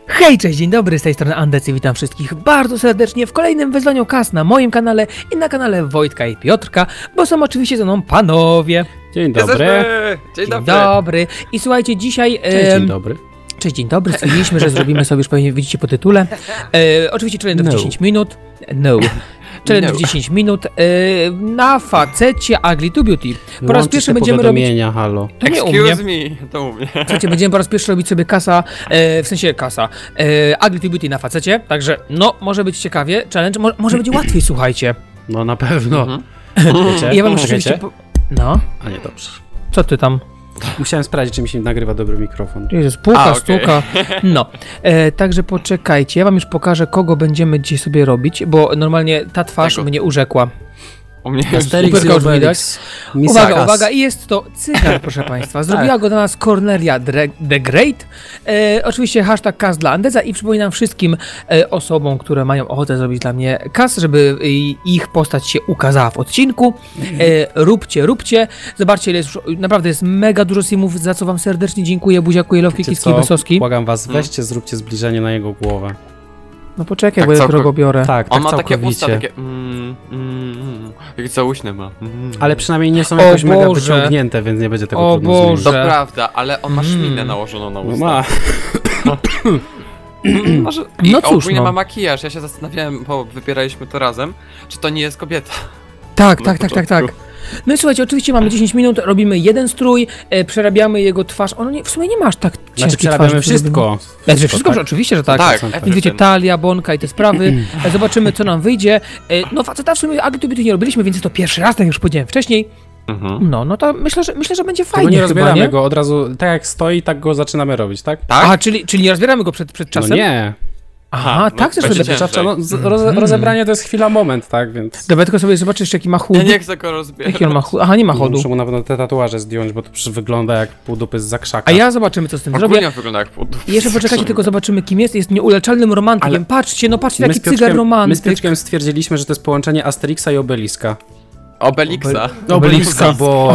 Hej, cześć, dzień dobry, z tej strony Andecy, witam wszystkich bardzo serdecznie w kolejnym wyzwaniu kas na moim kanale i na kanale Wojtka i Piotrka, bo są oczywiście ze mną panowie. Dzień dobry. Dzień dobry. I słuchajcie, dzisiaj... Cześć, dzień dobry. Cześć, dzień dobry, stwierdziliśmy, że zrobimy sobie, już pewnie widzicie po tytule, oczywiście challenge w 10 minut, challenge w 10 minut na facecie Ugly to Beauty. Po raz pierwszy będziemy robić... Halo. To nie u mnie. To u mnie. Słuchajcie, będziemy po raz pierwszy robić sobie w sensie Ugly to Beauty na facecie, także no, może być ciekawie, challenge, może będzie łatwiej, słuchajcie. No na pewno. Wiecie? Ja wam już oczywiście... No? A nie, dobrze. Co ty tam? Musiałem sprawdzić, czy mi się nagrywa dobry mikrofon. Jezus, puka, stuka. No, także poczekajcie, ja wam już pokażę, kogo będziemy dzisiaj sobie robić, bo normalnie ta twarz mnie urzekła. U mnie Asterix i Obelix. Uwaga, i jest to cygar, proszę państwa. Zrobiła go dla nas Cornelia the Great. Oczywiście hashtag kas dla Andeza i przypominam wszystkim osobom, które mają ochotę zrobić dla mnie kas, żeby ich postać się ukazała w odcinku. Róbcie. Zobaczcie, ile jest, naprawdę jest mega dużo simów, za co wam serdecznie dziękuję. Buziakuję, lowki, kicki, wysowski. Błagam was, weźcie, zróbcie zbliżenie na jego głowę. No poczekaj, bo ja go biorę. Tak, on ma całkowicie. takie usta, takie takie całuśne ma. Ale przynajmniej nie są jakoś mega wyciągnięte, więc nie będzie tego trudno zmienić. To prawda, ale on ma szminę nałożoną na usta. Ma. No cóż, ogólnie ma makijaż. Ja się zastanawiałem, bo wybieraliśmy to razem, czy to nie jest kobieta. Tak. No i słuchajcie, oczywiście mamy 10 minut, robimy jeden strój, przerabiamy jego twarz. W sumie nie masz tak ciężkiej przerabiamy wszystko. Wszystko, tak? oczywiście, że tak. Tak. Więc wiecie, talia, bonka i te sprawy. Zobaczymy, co nam wyjdzie. No faceta w sumie Ugly to Beauty nie robiliśmy, więc jest to pierwszy raz, tak jak już powiedziałem wcześniej. No to myślę, że będzie fajnie. Tylko nie rozbieramy go od razu, tak jak stoi, tak go zaczynamy robić, tak? Aha, czyli nie rozbieramy go przed czasem? No nie. Aha, tak też rozebranie to jest chwila, moment, tak, więc... Dobra, tylko sobie zobaczysz, jaki ma chód. Ja nie chcę go rozbierać. Jaki on ma chód? Aha, nie ma chodu. Muszę mu na pewno te tatuaże zdjąć, bo to wygląda jak pół dupy z zakrzaka. A ja zobaczymy, co z tym zrobię. Wygląda jak pół dupy. I jeszcze poczekajcie, tylko zobaczymy, kim jest. Jest nieuleczalnym romantykiem. Ale... Patrzcie, taki cygar romantyk. My z Piotrkiem stwierdziliśmy, że to jest połączenie Asterixa i Obeliska. Obeliska.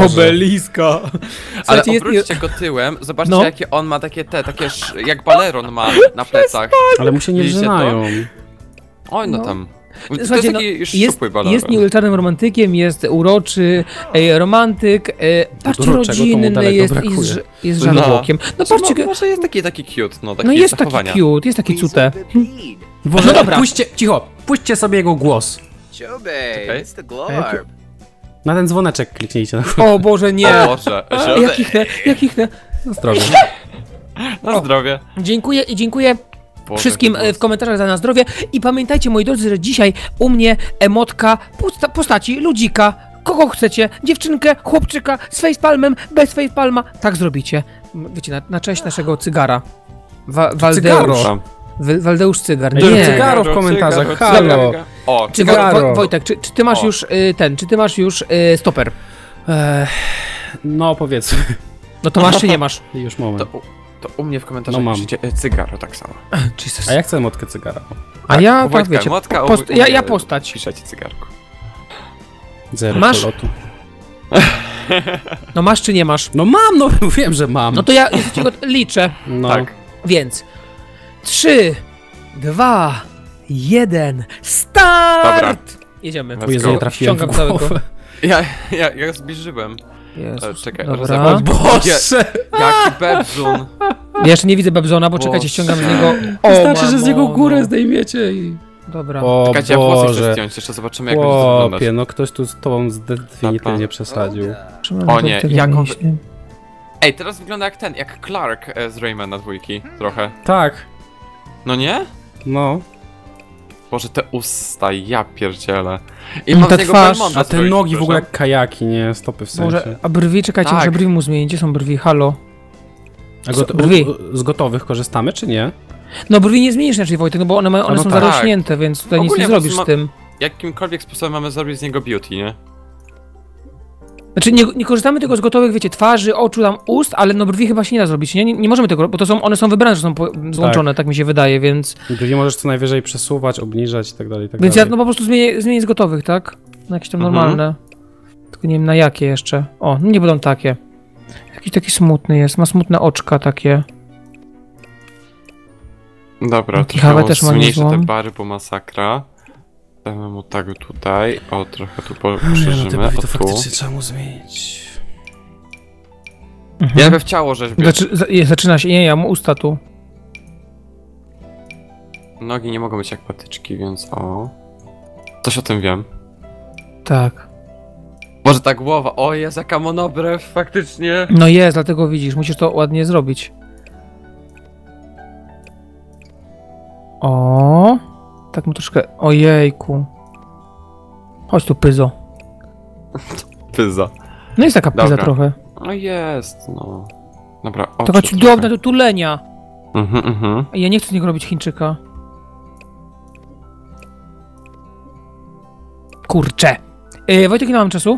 Ale obróćcie go tyłem, zobaczcie jakie on ma takie jak baleron ma na plecach. Ale mu się nie wrzynają. Oj, no tam. Słuchajcie, to jest taki szczupły baleron. Jest nieuleczalnym romantykiem, jest uroczy, romantyk, patrzcie, rodzinny, jest żarłokiem. No patrzcie, może jest taki cute, no jest taki cute, jest taki cute. No dobra, puśćcie sobie jego głos. Na ten dzwoneczek kliknijcie. O Boże, nie! O Boże, jak ichnę. Na zdrowie. Na zdrowie. Dziękuję wszystkim w komentarzach za na zdrowie. I pamiętajcie, moi drodzy, że dzisiaj u mnie emotka postaci ludzika. Kogo chcecie? Dziewczynkę, chłopczyka, z facepalmem, bez facepalma. Tak zrobicie. Wiecie, na cześć naszego cygara. Waldeusz Cygar. Nie. Cygaro w komentarzach. Halo. Wojtek, czy ty masz już czy ty masz już stoper? No powiedzmy. No to masz czy nie masz? Już moment. To u mnie w komentarzach piszecie cygaro tak samo. A ja chcę motkę cygara. A ja tak wiecie. Ja postać. Piszecie cygarko. Zero masz? No masz czy nie masz? No mam, no wiem, że mam. No to ja go liczę. No. Tak. Więc 3, 2, 1, start! Dobra. Jedziemy. O Jezu, nie trafiłem w głowę. Ja zbliżyłem. Czekaj, dobra. Boże! Jaki bebzun. Ja jeszcze nie widzę bebzona, bo czekajcie, ściągam z niego... Wystarczy, że z niego górę zdejmiecie i... Dobra. O czekajcie, Boże. ja włosy chcę zdjąć, jeszcze zobaczymy jak będzie to wyglądać. No ktoś tu z tobą definitywnie przesadził. O nie, jaką... Ej, teraz wygląda jak Clark z Raymana dwójki, trochę. Tak. No nie? No. Boże, te usta, ja pierdzielę. I mam z niego Belmonta. A te nogi w ogóle jak kajaki, nie? Stopy w sensie. Może, a brwi, czekajcie, muszę brwi mu zmienić. Gdzie są brwi? Halo? A brwi. Z gotowych korzystamy, czy nie? No brwi nie zmienisz inaczej, Wojtek, no bo one są zarośnięte, więc tutaj nic nie zrobisz z tym. Jakimkolwiek sposobem mamy zrobić z niego beauty, nie? Znaczy nie korzystamy tylko z gotowych, wiecie, twarzy, oczu, tam ust, ale no brwi chyba się nie da zrobić, nie? Nie możemy tego, bo one są wybrane, że są złączone, tak mi się wydaje, więc... Brwi możesz co najwyżej przesuwać, obniżać i tak dalej, tak Więc ja no po prostu zmienię z gotowych, tak? Na jakieś tam normalne. Tylko nie wiem na jakie jeszcze. O, no nie będą takie. Jakiś taki smutny jest, ma smutne oczka takie. Dobra, Kichawę trochę też ma zmniejszę te niezłą. bary, bo masakra. Damy mu tak tutaj. O, trochę tu No poszerzymy. to O, tu. faktycznie trzeba mu zmienić. Ja bym w ciało rzeźbię. Zaczyna się, nie, ja mam usta tu. Nogi nie mogą być jak patyczki, więc o. Coś o tym wiem. Tak. Może ta głowa. O, jest jaka monobrew, faktycznie. No jest, dlatego widzisz, musisz to ładnie zrobić. O, tak mu troszkę, ojejku. Chodź tu, pyzo. Pyza. No jest taka pyza Dobra. trochę. No jest, no. Dobra, oczy Taka trochę. cudowna do tulenia. Mhm. Ja nie chcę z niego robić Chińczyka. Kurczę. Wojtek, ile mam czasu?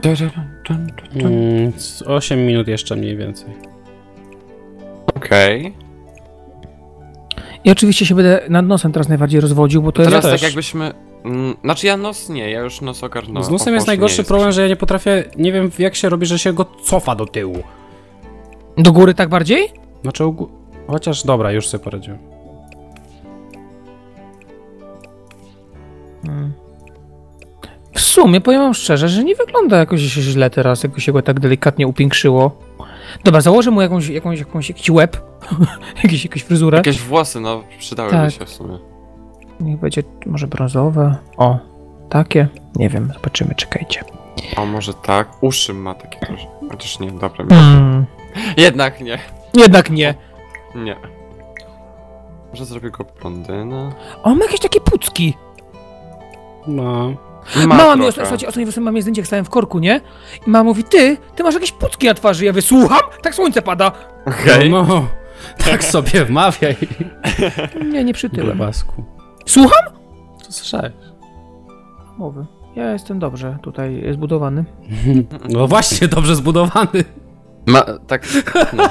Z 8 minut jeszcze mniej więcej. Okej. I oczywiście się będę nad nosem teraz najbardziej rozwodził, bo to Teraz jest... tak jakbyśmy... Znaczy ja nos nie, ja już nos ogarnąłem. Z nosem jest najgorszy problem, że ja nie potrafię, nie wiem jak się robi, że się go cofa do tyłu. Do góry tak bardziej? Znaczy, chociaż dobra, już sobie poradziłem. W sumie, powiem wam szczerze, że nie wygląda jakoś źle teraz, jakby się go tak delikatnie upiększyło. Dobra, założę mu jakiś łeb, jakąś fryzurę. Jakieś włosy, no przydałyby Tak. się w sumie. Niech będzie może brązowe. O, takie. Nie wiem, zobaczymy, czekajcie. O, może tak. Uszy ma takie troszkę. Chociaż nie, dobra. Jednak nie. Jednak nie. Nie. Może zrobię go blondynę? O, ma jakieś takie pucki. No. Mama mi, słuchajcie, ostatnio wysłała mamie zdjęcie, jak stałem w korku, nie? I mama mówi, ty masz jakieś pucki na twarzy. Ja wysłucham? Tak słońce pada. Okej. No, tak sobie wmawiaj. Nie przytyłem. Basku. Słucham? Co słyszałeś? Mowy. Ja jestem dobrze tutaj zbudowany. No właśnie, dobrze zbudowany. Tak. No.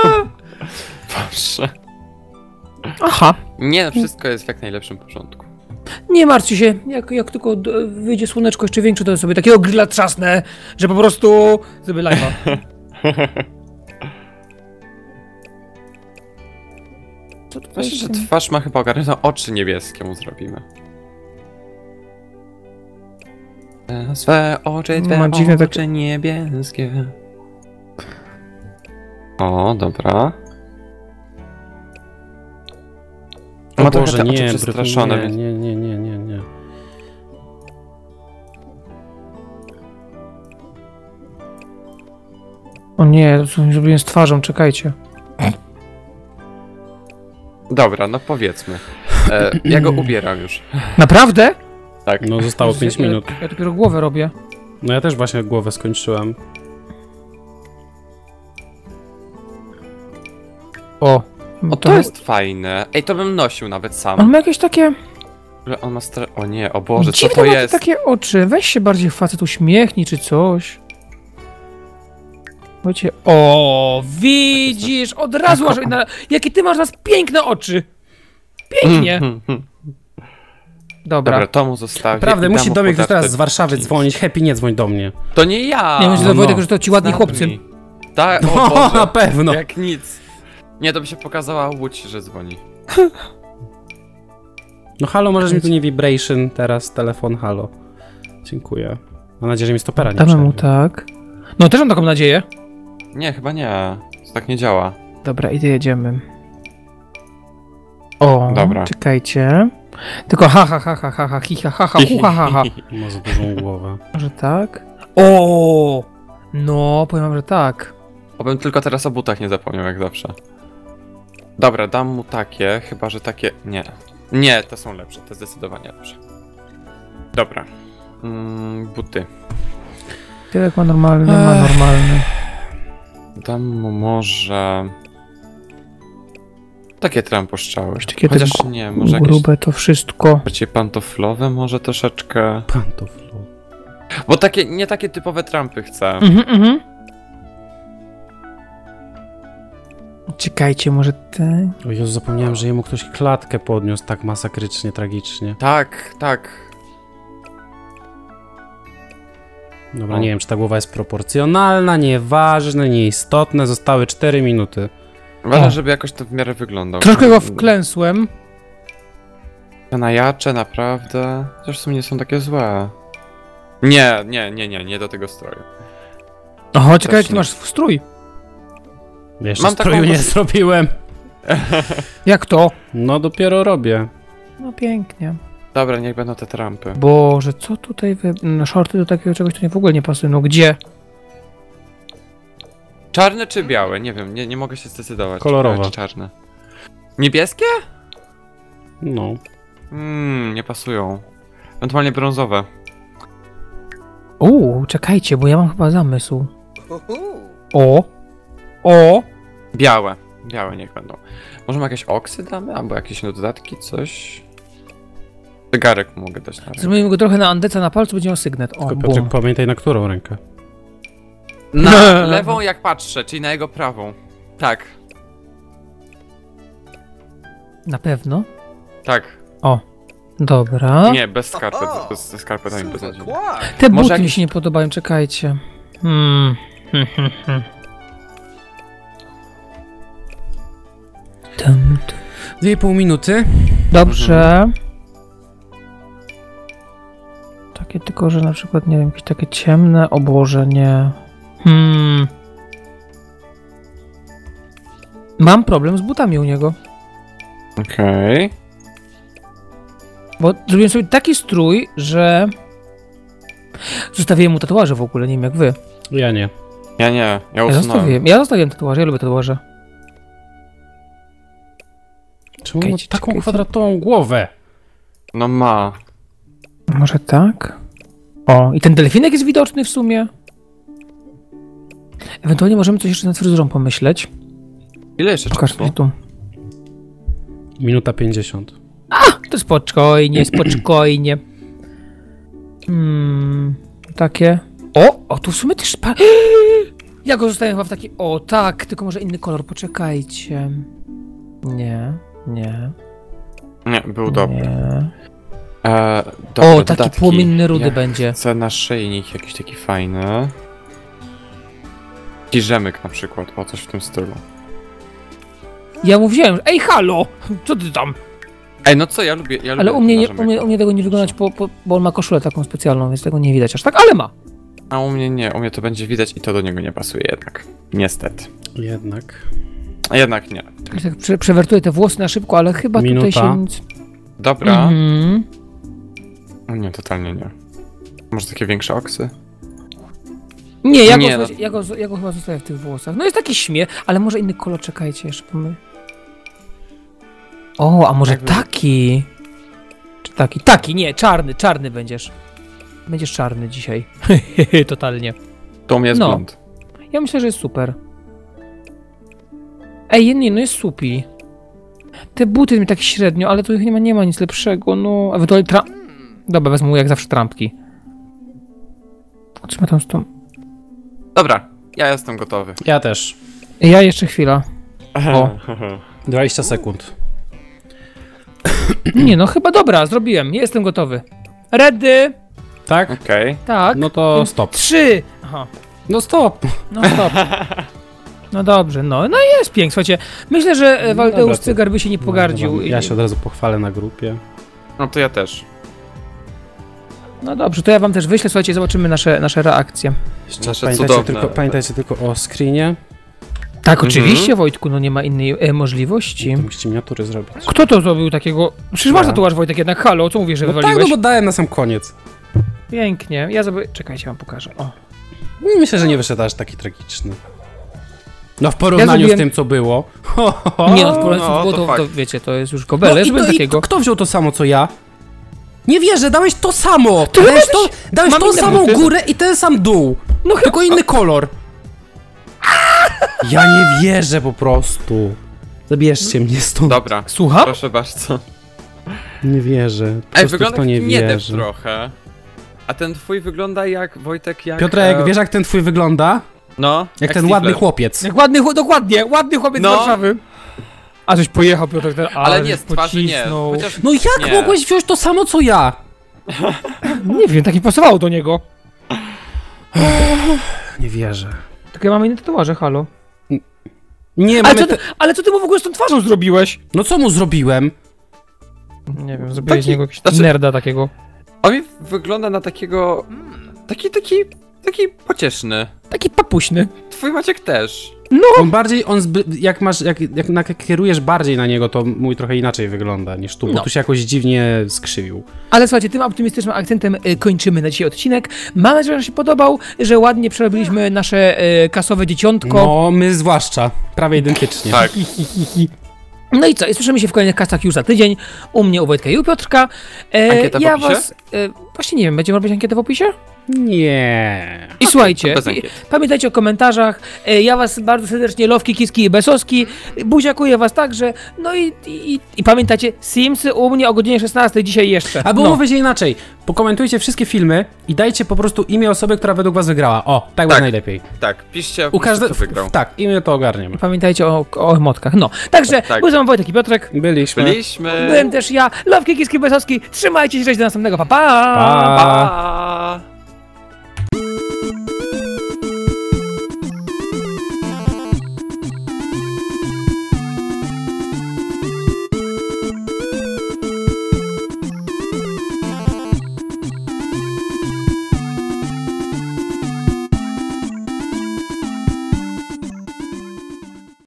Boże. Aha. Nie, no, wszystko jest w jak najlepszym porządku. Nie martwcie się, jak tylko wyjdzie słoneczko jeszcze większe, to sobie takiego grilla trzasnę, że po prostu zrobię live'a. Myślę, że twarz ma chyba ogarniętą, oczy niebieskie mu zrobimy. Swe oczy, Ma dziwne oczy niebieskie. O, dobra. O Ma Boże, trochę te oczy nie, przestraszone, więc... nie. O nie, to co zrobiłem z twarzą, czekajcie. Dobra, no powiedzmy. Ja go ubieram już. Naprawdę? Tak. No zostało 5 minut. Ja dopiero głowę robię. No ja też właśnie głowę skończyłem. O. O, to jest fajne. Ej, to bym nosił nawet sam. On ma jakieś takie... Że on ma O nie, o Boże, co dziwne to ma te jest? takie oczy. Weź się bardziej facet uśmiechnij czy coś. Wiecie, o, widzisz, od razu masz, jakie ty masz nas piękne oczy. Pięknie. Dobra. Dobra, to mu zostawię. Prawda, i dam musi mu do mnie ktoś podartę teraz z Warszawy jeans. dzwonić. Happy, nie dzwoń do mnie. To nie ja! Nie myślę, no, Wojtek, no. że to ci ładni Snap chłopcy. me. Tak, No, o Boże, na pewno. jak nic. Nie, to by się pokazała Łódź, że dzwoni. No halo, możesz mi tu nie vibration teraz, telefon, halo. Dziękuję. Mam nadzieję, że mi stopera nie Damy mu przerwie. tak. No też mam taką nadzieję. Nie, chyba nie. To tak nie działa. Dobra, i jedziemy. O, Dobra. czekajcie. Tylko ha, hi, ha. Ma za dużą głowę. Może tak? O, no, powiem wam, że tak. Obym tylko teraz o butach nie zapomniał, jak zawsze. Dobra, dam mu takie, chyba że takie... Nie. Nie, te są lepsze, te zdecydowanie lepsze. Dobra. Buty. Tyle ma normalny, ma normalny. Dam mu może... Takie tramposzczały. Takie te Chociaż nie, może jakieś grube to wszystko. bardziej pantoflowe może troszeczkę. Pantoflu. Bo takie, nie takie typowe trampy chcę. Czekajcie, może te... O Jezu, zapomniałem, że jemu ktoś klatkę podniósł tak masakrycznie, tragicznie. Tak, tak. Dobra, O. nie wiem, czy ta głowa jest proporcjonalna, nieważne, nieistotne. Zostały 4 minuty. Ważne, O. żeby jakoś to w miarę wyglądał. Troszkę go wklęsłem. Te najacze, naprawdę. Chociaż w sumie nie są takie złe. Nie do tego stroju. Oho, ciekawe jaki nie. ty masz strój. Jeszcze Mam stroju taką nie pos- zrobiłem. Jak to? No dopiero robię. No pięknie. Dobra, niech będą te trampy. Boże, co tutaj no, shorty do takiego czegoś to nie w ogóle nie pasują. No gdzie? Czarne czy białe? Nie wiem, nie mogę się zdecydować. Kolorowe. Białe czy czarne. Niebieskie? No. Nie pasują. Ewentualnie brązowe. Czekajcie, bo ja mam chyba zamysł. O! Białe. Białe niech będą. Może jakieś oksy damy? Albo jakieś dodatki, coś? Zegarek mogę dać na rękę. Zrobimy go trochę na Andeca na palcu, będzie miał sygnet. O, Tylko Piotrek, bum. pamiętaj na którą rękę. Na lewą jak patrzę, czyli na jego prawą. Tak, Na pewno? tak. Dobra. Nie, bez skarpet. Ze skarpetami bez nadziei. Te Może buty mi jakiś- się nie podobają, czekajcie. Tum, tum. 2,5 minuty. Dobrze. Takie tylko, że na przykład, nie wiem, jakieś takie ciemne, o Boże, nie. Mam problem z butami u niego. Okej. Bo zrobiłem sobie taki strój, że... Zostawiłem mu tatuaże w ogóle, nie wiem jak wy. Ja nie. Ja nie, ja usunąłem. Ja zostawiłem tatuaże, ja lubię tatuaże. Czemu ma Czekajcie, taką czekajcie. kwadratową głowę? No ma. Może tak? O, i ten delfinek jest widoczny w sumie. Ewentualnie możemy coś jeszcze nad fryzurą pomyśleć. Ile jeszcze Pokaż czasu? mi tu. Minuta 50. To spokojnie, spokojnie. Takie. O, tu w sumie też. Ja go zostawiam chyba w taki. O, tak, tylko może inny kolor, poczekajcie. Nie. Nie, był dobry. Nie. Dobra, O, taki dodatki. płomienny rudy Ja będzie. chcę naszyjnik jakiś taki fajny. Taki rzemyk na przykład, o coś w tym stylu. Ja mu wziąłem. Ej, halo! Co ty tam? Ej, no co, ja lubię Ale u mnie, nie, rzemyka. u mnie tego nie wyglądać, bo on ma koszulę taką specjalną, więc tego nie widać aż tak, ale ma. A u mnie nie, u mnie to będzie widać i to do niego nie pasuje jednak. Niestety. Jednak. A jednak nie. Tak przewertuję te włosy na szybko, ale chyba Minuta. tutaj się nic... Dobra. Mhm. O nie, totalnie nie. Może takie większe oksy? Nie, ja, Nie, go, no. ja go chyba zostawię w tych włosach. No jest taki śmiech, ale może inny kolor, czekajcie jeszcze O, a może Jakby- taki? Czy taki? Taki, nie, czarny będziesz. Będziesz czarny dzisiaj. Totalnie. To u mnie jest No. blond. Ja myślę, że jest super. Ej, nie, no jest supi. Te buty mi tak średnio, ale tu ich nie ma nic lepszego, no... Ewentualnie Dobra, wezmę mu jak zawsze trampki. Otrzymaj tam z tą... Dobra, ja jestem gotowy. Ja też. Ja jeszcze chwila. O. 20 sekund. Nie, no chyba dobra, zrobiłem. Jestem gotowy. Ready? Tak? Okej. Tak. No to stop. 3. Aha. No stop. No stop. No dobrze, no jest pięknie. Słuchajcie, myślę, że Waldeusz dobra, to- Cygar by się nie pogardził. Ja się od razu pochwalę na grupie. No to ja też. No dobrze, to ja wam też wyślę, słuchajcie, zobaczymy nasze reakcje. Jeszcze Nasze pamiętajcie cudowne. Tak, tylko o screenie. Tak, oczywiście, Wojtku, no nie ma innej możliwości. To musicie miniatury zrobić. Kto to zrobił takiego? Przecież masz Ja. tatuaż, Wojtek, jednak halo, co mówisz, że No tak, wywaliłeś? no bo dałem na sam koniec. Pięknie, ja sobie... Czekajcie, wam pokażę, o. Myślę, że nie wyszedł aż taki tragiczny. No w porównaniu zrobiłem- z tym, co było. Nie no, w porównaniu no, z to to, fakt. wiecie, to jest już gobele, żeby i takiego... kto wziął to samo, co ja? Nie wierzę, dałeś to samo! To Dałeś mam tą inne samą buty. górę i ten sam dół. No Tylko inny kolor. Ja nie wierzę po prostu. Zabierzcie mnie stąd. Dobra, Słucham? proszę bardzo. Nie wierzę. Po Ej, prostu w wygląda to nie jak niedep wierzę. trochę. A ten twój wygląda jak, Wojtek, jak... Piotrek, wiesz jak ten twój wygląda? No, Jak ten Stifler. ładny chłopiec. Jak dokładnie, ładny chłopiec No. z Warszawy. A żeś pojechał, Piotr, ten, Ale nie, z twarzy nie. pocisnął. Chociaż... No jak Nie. mogłeś wziąć to samo, co ja? Nie wiem, tak mi pasowało do niego. Nie wierzę. Tylko ja mam inne tatuaże, halo. Nie, Ale mamy co, ty, ale co ty mu w ogóle z tą twarzą zrobiłeś? No co mu zrobiłem? Nie wiem, zrobiłeś z niego jakiegoś znaczy- nerda takiego. On mi wygląda na takiego... Taki pocieszny. Taki papuśny. Twój Maciek też. On bardziej, jak nakierujesz bardziej na niego, to mój trochę inaczej wygląda niż tu, bo No. tu się jakoś dziwnie skrzywił. Ale słuchajcie, tym optymistycznym akcentem kończymy na dzisiaj odcinek. Mam nadzieję, że się podobał, że ładnie przerobiliśmy nasze kasowe dzieciątko. No, my zwłaszcza, prawie identycznie. Tak. No i co? I słyszymy się w kolejnych kastach już za tydzień. U mnie, u Wojtka i u Piotrka. Ankieta w opisie? Właśnie nie wiem, będziemy robić ankietę w opisie? Nie. I słuchajcie, bez ankiet. pamiętajcie o komentarzach. Ja was bardzo serdecznie Lowki, Kiski i Besoski. Buziakuję was także. No i pamiętajcie, Simsy u mnie o godzinie 16 dzisiaj jeszcze. Albo no. mówmy się inaczej. Pokomentujcie wszystkie filmy i dajcie po prostu imię osoby, która według was wygrała. O, tak będzie najlepiej. Tak, piszcie, U każdego. kto wygrał. Tak, imię to ogarniemy. Pamiętajcie o emotkach. No, także Tak. był z wami Wojtek i Piotrek. Byliśmy. Byłem też ja, Lowki, Kiski, Besowski. Trzymajcie się, cześć, do następnego. Pa, pa! Pa. Pa!